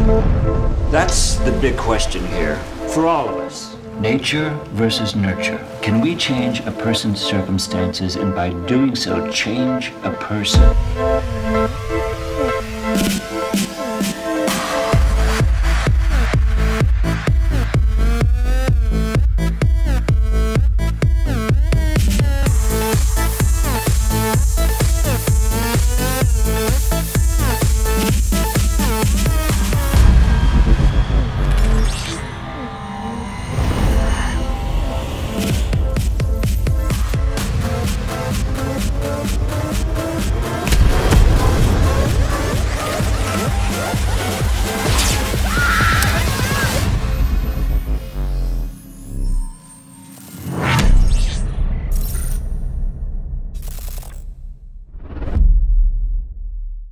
That's the big question here, for all of us. Nature versus nurture. Can we change a person's circumstances and by doing so change a person?